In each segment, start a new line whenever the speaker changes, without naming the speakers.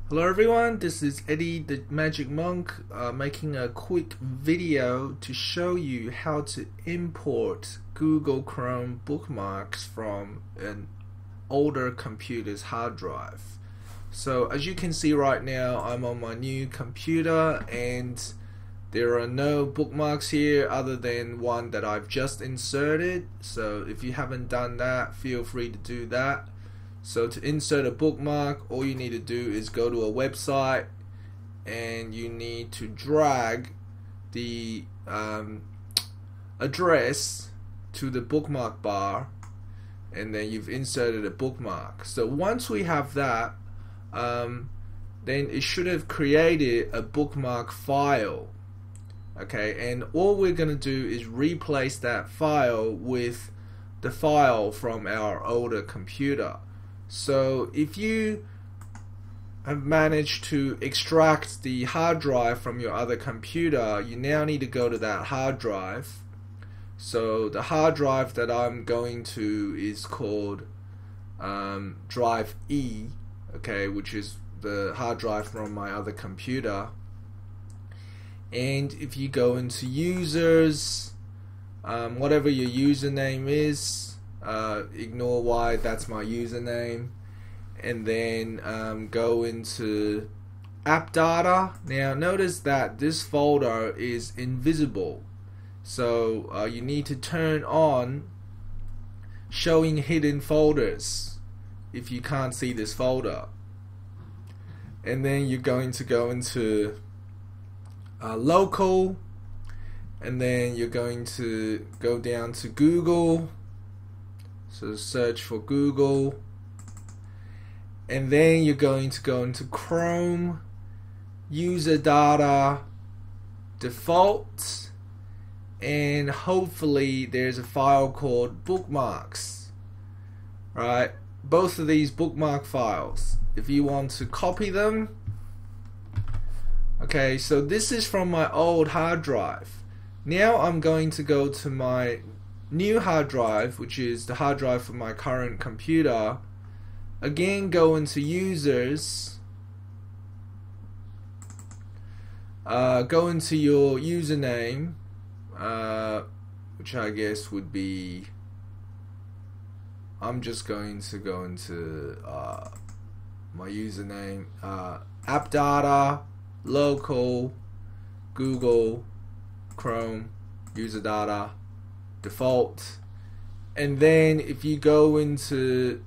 Hello everyone, this is Eddie the Magic Monk making a quick video to show you how to import Google Chrome bookmarks from an older computer's hard drive. So as you can see right now, I'm on my new computer and there are no bookmarks here other than one that I've just inserted. So if you haven't done that, feel free to do that. So to insert a bookmark, all you need to do is go to a website and you need to drag the address to the bookmark bar, and then you've inserted a bookmark. So once we have that, then it should have created a bookmark file. Okay, and all we're going to do is replace that file with the file from our older computer. So if you have managed to extract the hard drive from your other computer, you now need to go to that hard drive. So the hard drive that I'm going to is called drive E, okay, which is the hard drive from my other computer. And if you go into users, whatever your username is, ignore why that's my username, and then go into app data. Now notice that this folder is invisible, so you need to turn on showing hidden folders if you can't see this folder. And then you're going to go into local, and then you're going to go down to Google. So search for Google, and then you're going to go into Chrome, user data, default, and hopefully there's a file called bookmarks. Right, both of these bookmark files, if you want to copy them. Okay, so this is from my old hard drive. Now I'm going to go to my new hard drive, which is the hard drive for my current computer. Again, go into users, go into your username, which I guess would be, I'm just going to go into my username, app data, local, Google, Chrome, user data, default. And then if you go into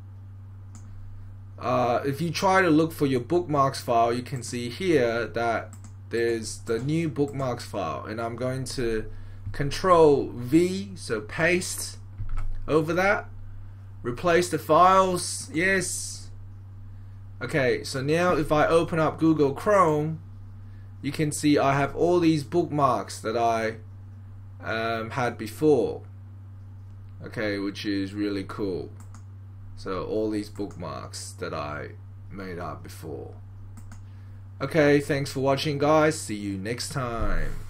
if you try to look for your bookmarks file, you can see here that there's the new bookmarks file, and I'm going to Control V, so paste over that, replace the files, yes. Okay, so now if I open up Google Chrome, you can see I have all these bookmarks that I had before, okay, which is really cool. So all these bookmarks that I made up before. Okay, thanks for watching guys, see you next time.